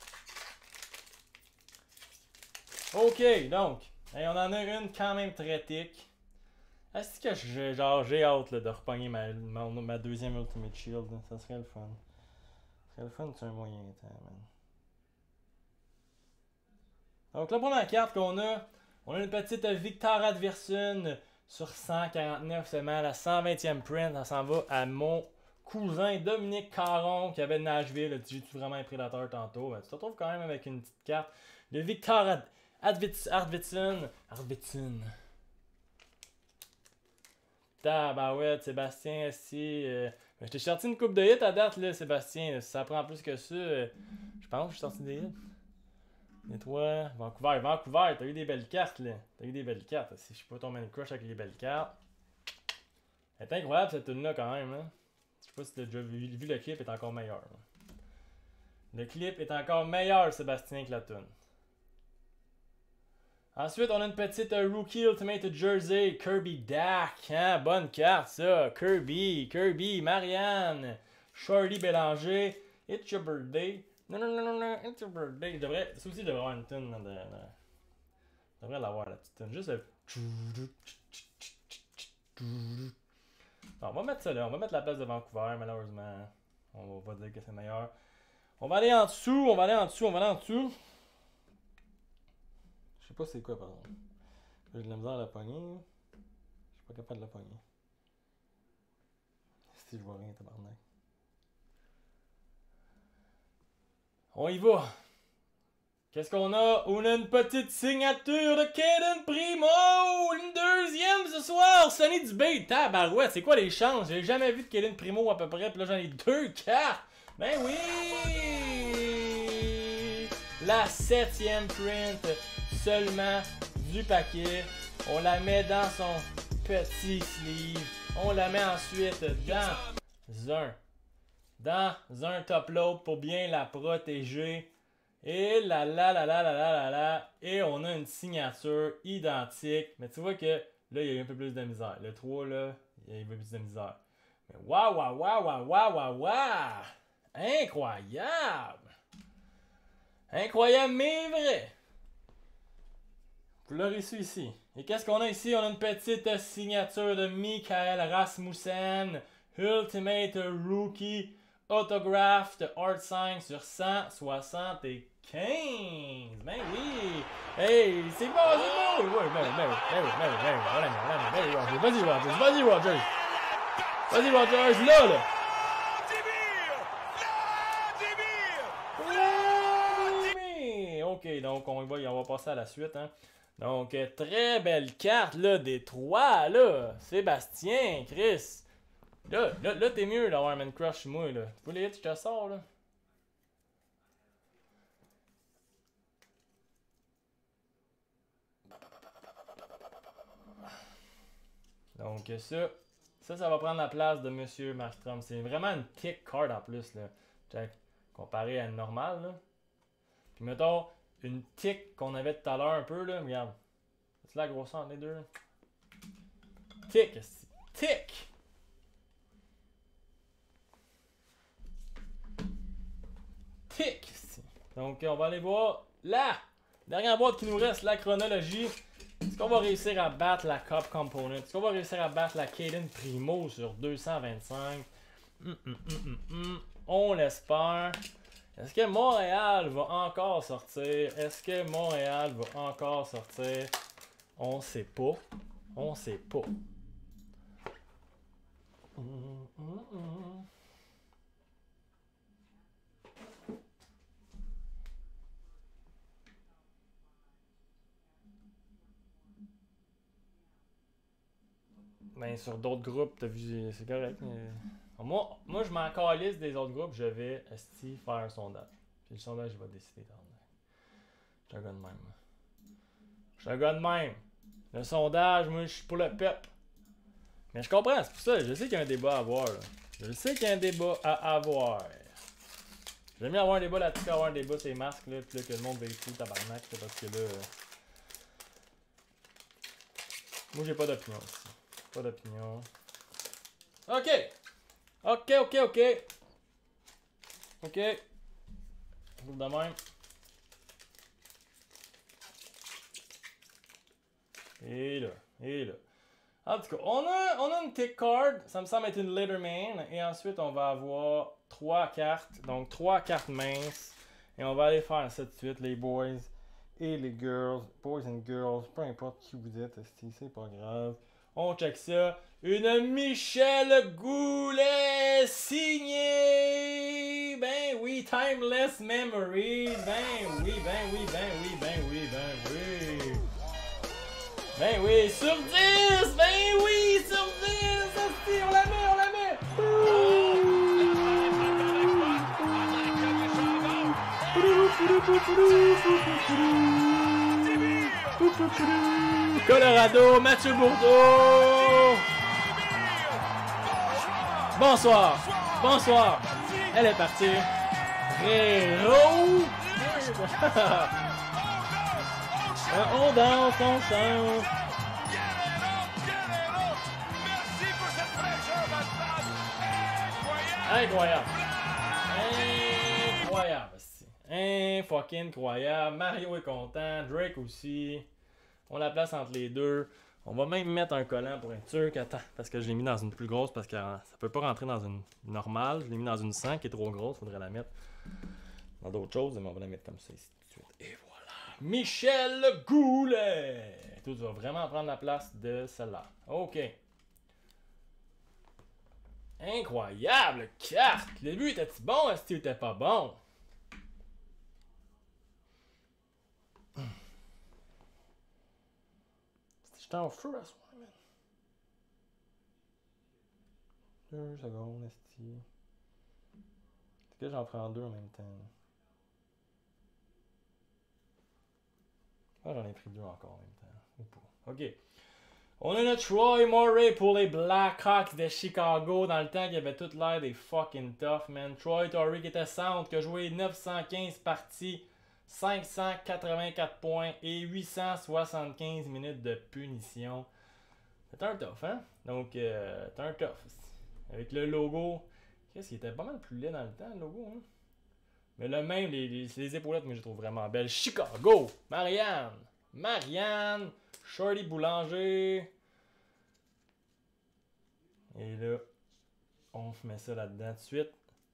Ok, donc, hey, on en a une quand même très thick. Est-ce que j'ai genre j'ai hâte là, de repogner ma, ma, ma deuxième Ultimate Shield? Là. Ça serait le fun. Ça serait le fun, c'est un moyen temps, man. Donc la première carte qu'on a, on a une petite Victor Adverson sur cent quarante-neuf seulement, la cent vingtième print. Ça s'en va à mon cousin Dominique Caron qui avait de Nashville. J'ai-tu vraiment un prédateur tantôt? Ben, tu te retrouves quand même avec une petite carte. Le Victor Ad Arvidsson. Arvidsson. Tabarouette, Sébastien, si. Euh, ben, je t'ai sorti une coupe de hits à date, là, Sébastien. Si ça prend plus que ça, euh, je pense que je suis sorti des hits. Et toi, Vancouver, Vancouver, t'as eu des belles cartes, là. T'as eu des belles cartes. Si je suis pas tombé une crush avec les belles cartes. Elle est incroyable, cette tune-là, quand même, hein. Je sais pas si tu as déjà vu, vu le clip, est encore meilleur. Là. Le clip est encore meilleur, Sébastien, que la tune. Ensuite, on a une petite uh, Rookie Ultimate Jersey, Kirby Dak. Hein? Bonne carte, ça. Kirby, Kirby, Marianne, Charlie Bélanger. It's your birthday. Non, non, non, non, non, it's your birthday. Je devrais, ça aussi, je devrais avoir une tune. De, de, je devrais l'avoir, la petite tune. Juste le... Bon, on va mettre ça là. On va mettre la place de Vancouver, malheureusement. On va pas dire que c'est meilleur. On va aller en dessous, on va aller en dessous, on va aller en dessous. Je sais pas c'est quoi, pardon. J'ai de la misère à la pogner. Je suis pas capable de la pogner. Si je vois rien, tabarnak. On y va. Qu'est-ce qu'on a? On a une petite signature de Caden Primo! Une deuxième ce soir! Sonny Dubé! Tabarouette, c'est quoi les chances? J'ai jamais vu de Caden Primo à peu près, puis là j'en ai deux cartes! Ben oui! La septième print seulement du paquet. On la met dans son petit sleeve. On la met ensuite dans un, dans un top load pour bien la protéger. Et là là là là là là là là. Et on a une signature identique. Mais tu vois que là, il y a eu un peu plus de misère. Le trois, là, il y a eu un peu plus de misère. Mais waouh, waouh, waouh, waouh, waouh, waouh, waouh! Incroyable! Incroyable, mais vrai! Vous l'aurez su ici. Et qu'est-ce qu'on a ici? On a une petite signature de Mikael Rasmussen. Ultimate Rookie. Autographe de Art cinq sur cent soixante-quinze. Ben oui! Hey, c'est bon, c'est bon! Oui, oui, ben oui, ben oui, ben oui, ben oui, ben oui, voilà, voilà, ben oui, Rogers. Vas-y, Rogers, vas-y, Rogers! Vas-y, Rogers, là, là! Vladimir! Ok, donc on va, on va passer à la suite, hein. Donc, très belle carte, là, des trois, là. Sébastien, Chris. Là, là, là t'es mieux d'avoir un Man Crush, moi, là. Tu vois les hits, je te sors, là. Donc, ça, ça, ça va prendre la place de Monsieur Markstrom. C'est vraiment une thick card en plus, là. Check. Comparé à une normale, là. Puis, mettons, une thick qu'on avait tout à l'heure un peu, là. Regarde. C'est la grosseur entre les deux, là. Thick, thick! Tic! Donc, on va aller voir la dernière boîte qui nous reste, la chronologie. Est-ce qu'on va réussir à battre la Cup Component? Est-ce qu'on va réussir à battre la Caden Primo sur deux cent vingt-cinq? Hum, hum, hum, hum, hum. On l'espère. Est-ce que Montréal va encore sortir? Est-ce que Montréal va encore sortir? On sait pas. On sait pas. Hum, hum, hum. Ben, sur d'autres groupes, t'as vu, c'est correct. Mais... Moi, moi, je m'en calisse des autres groupes, je vais esti faire un sondage. Puis le sondage, il va décider. Je suis un gars de même. Je suis un gars de même. Le sondage, moi, je suis pour le peuple. Mais je comprends, c'est pour ça, je sais qu'il y a un débat à avoir. Là. Je sais qu'il y a un débat à avoir. J'aime mieux avoir un débat là-dessus qu'avoir un débat sur les masques, là, puis là, que le monde veut fou, tabarnak, parce que là... Euh... Moi, j'ai pas d'opinion ici. Pas d'opinion. Ok! Ok, ok, ok! Ok. Roule de même. Et là, et là. En tout cas, on a, on a une tick card. Ça me semble être une Letterman. Et ensuite, on va avoir trois cartes. Donc, trois cartes minces. Et on va aller faire ça tout de suite, les boys et les girls. Boys and girls. Peu importe qui vous êtes, c'est pas grave. On check ça. Une Michel Goulet signée. Ben oui, Timeless Memories. Ben oui, ben oui, ben oui, ben oui, ben oui. Ben oui, sur dix! Ben oui, sur dix! Hostie, on la met, on la met! Colorado, Mathieu Bourdeau! Bonsoir! Bonsoir! Elle est partie! Réro! On danse, on chante. Incroyable. Incroyable. Un fucking incroyable. Mario est content. Drake aussi. On la place entre les deux. On va même mettre un collant pour être sûr qu'attends. Parce que je l'ai mis dans une plus grosse. Parce que ça peut pas rentrer dans une normale. Je l'ai mis dans une cent qui est trop grosse. Faudrait la mettre dans d'autres choses. Mais on va la mettre comme ça ici tout de suite. Et voilà. Michel Goulet. Tout va vraiment prendre la place de celle-là. OK. Incroyable carte. Le début était-tu bon? Est-ce qu'il était pas bon? J'étais en feu à ce soir, man. Deux secondes, esti. C'est que j'en prends deux en même temps. Ah, j'en ai pris deux encore en même temps. Ou pas. Ok. On a notre Troy Murray pour les Blackhawks de Chicago dans le temps qui avait toute l'air des fucking tough, man. Troy Torrey qui était centre, qui a joué neuf cent quinze parties, cinq cent quatre-vingt-quatre points et huit cent soixante-quinze minutes de punition. C'était un tough, hein? Donc, euh, c'était un tough. Avec le logo, qu'est-ce qui était pas mal plus laid dans le temps, le logo, hein? Mais le même, les, les, les épaulettes, moi je les trouve vraiment belles. Chicago! Marianne! Marianne! Shorty Boulanger! Et là, on met ça là-dedans tout de suite.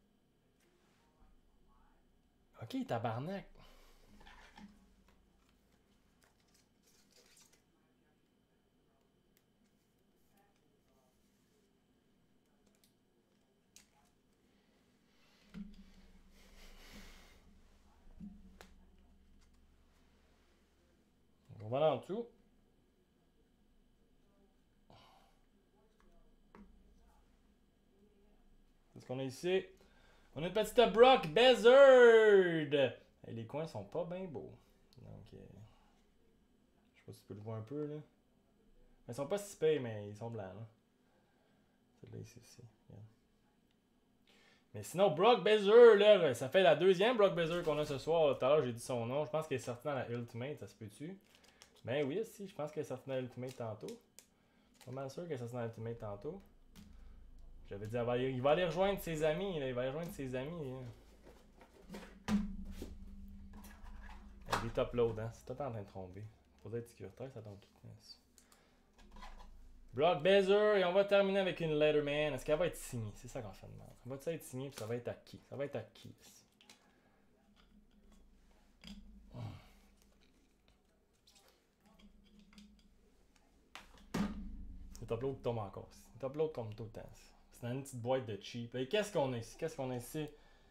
Ok, tabarnak! On va là en dessous. Qu'est-ce qu'on a ici? On a une petite Brock Besard! Et les coins sont pas bien beaux. Donc, euh, je sais pas si tu peux le voir un peu là. Ils sont pas si payés, mais ils sont blancs là. Celui-là ici aussi. Yeah. Mais sinon, Brock Besard, là, ça fait la deuxième Brock Besard qu'on a ce soir. Tout à l'heure, j'ai dit son nom. Je pense qu'elle est sortie dans la Ultimate, ça se peut-tu? Ben oui, si, je pense qu'elle est sortie dans la Ultimate tantôt. Pas mal sûr qu'elle est sortie dans la Ultimate tantôt. J'avais dit, il va, aller, il va aller rejoindre ses amis, là, il va aller rejoindre ses amis. Là. Il y a des top loads, hein, c'est tout en train de tromper. Faut être sécuritaire, ça tombe tout. Brock Besard, et on va terminer avec une Letterman. Est-ce qu'elle va être signée? C'est ça qu'on se demande. Va-t-elle être signée, puis ça va être à qui? Ça va être à qui? Le top load tombe encore. Le top load tombe tout le temps. C'est dans une petite boîte de cheap. Et qu'est-ce qu'on a ici? Qu'est-ce qu'on a ici?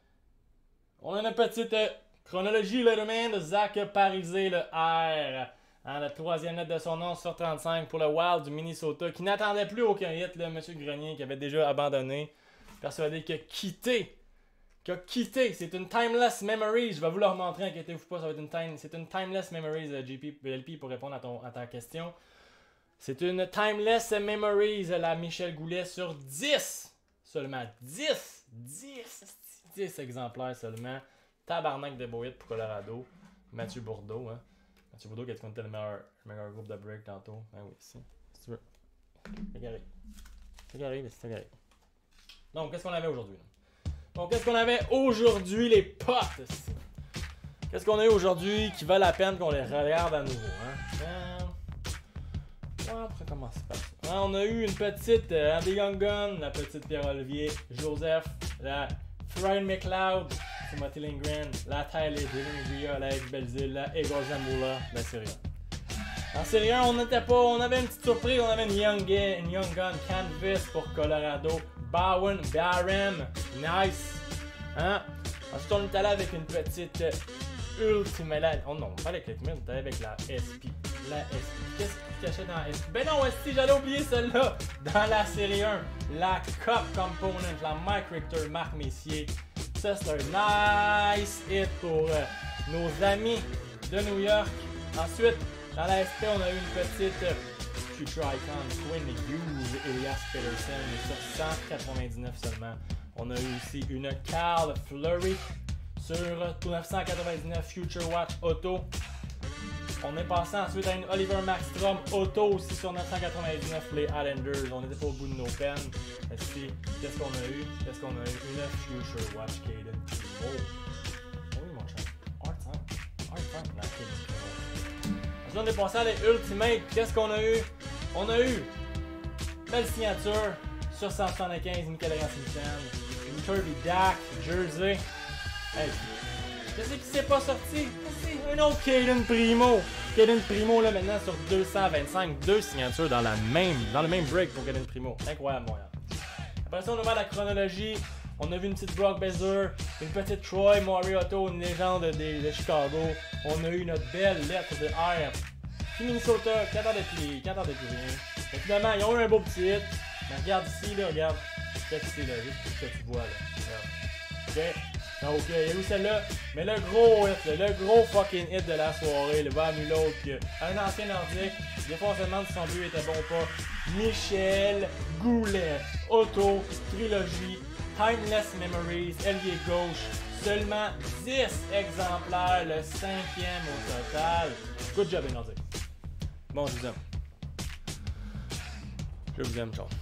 On a une petite euh, chronologie Letterman de Zach Parisé, le R. Hein, la troisième lettre de son nom sur trente-cinq pour le Wild du Minnesota, qui n'attendait plus aucun hit, là, M. Grenier, qui avait déjà abandonné. Persuadé qu'il a quitté. Qu'il a quitté. C'est une timeless memory. Je vais vous le remontrer, inquiétez-vous pas, ça va être une time. C'est une timeless memories, J P L P, pour répondre à, ton, à ta question. C'est une timeless memories, la Michel Goulet, sur dix. Seulement dix. dix. dix exemplaires seulement. Tabarnak de beau hit pour Colorado. Mathieu Bourdeau, hein. Mathieu Bourdeau qui a dit qu'on était le meilleur, le meilleur groupe de break tantôt. Ben oui, si. Si tu veux. C'est carré. C'est carré, mais c'est carré. Donc, qu'est-ce qu'on avait aujourd'hui? Donc, qu'est-ce qu'on avait aujourd'hui, les potes? Qu'est-ce qu'on a eu aujourd'hui qui valent la peine qu'on les regarde à nouveau? Hein? Euh... Ouais, on pourrait commencer par ça. Hein, on a eu une petite euh, des Young Guns, la petite Pierre-Olivier, Joseph, la Ryan McLeod, Timothy Lindgren, la Tyler, Dylan Gria, la Ex-Belzile, la Igor Zamula, la Syria. En Série un, on n'était pas, on avait une petite surprise, on avait une Young, une young Gun Canvas pour Colorado, Bowen, Barham, nice, hein? Ensuite, on est allé avec une petite euh, Ultimate, oh non, pas avec l'Ultimate, on est allé avec la S P, la S P, qu'est-ce qui cachait dans la S P? Ben non, S P, j'allais oublier celle-là, dans la Série un, la Cup Component, la Mike Richter, Marc Messier, ça c'est un nice hit pour euh, nos amis de New York. Ensuite, dans la S P, on a eu une petite euh, Future Icon, Quinn Hughes, Elias Peterson, sur cent quatre-vingt-dix-neuf seulement. On a eu aussi une Carl Fleury sur neuf cent quatre-vingt-dix-neuf Future Watch Auto. On est passé ensuite à une Oliver Markstrom Auto aussi sur neuf cent quatre-vingt-dix-neuf pour les Islanders. On n'était pas au bout de nos peines. Qu'est-ce qu'on a eu? Qu'est-ce qu'on a eu? Une Future Watch Caden. Oh! Oui, mon chat. Art Time. Art Time. La Caden. Ensuite, on est passé à les Ultimate. Qu'est-ce qu'on a eu? On a eu belle signature sur cent soixante-quinze, Michael Rasmussen, une Kirby Dak, Jersey. Hey, qu'est-ce qui s'est pas sorti? C'est un autre Caden Primo. Caden Primo là maintenant sur deux cent vingt-cinq, deux signatures dans la même, dans le même break pour Caden Primo. Incroyable, Montréal. Après ça, on a ouvert la chronologie. On a vu une petite Brock Besard, une petite Troy Murray Auto, une légende de, de Chicago. On a eu notre belle lettre de R Puis Minnesota, qui attendait plus, qui attendait plus rien. Mais finalement, ils ont eu un beau petit hit. Mais regarde ici, là, regarde. Qu'est-ce que c'est là, juste ce que tu vois là. Regarde. Ok? Donc, ok, il y a eu celle-là. Mais le gros hit, là, le gros fucking hit de la soirée, le va nul autre que un ancien nordique. Des fois, on se demande si son but était bon ou pas. Michel Goulet, Auto, Trilogie, Timeless Memories, ailier gauche. Seulement dix exemplaires, le cinquième au total. Good job, les Nordiques. Bon, je vous aime. Je vous aime, ciao.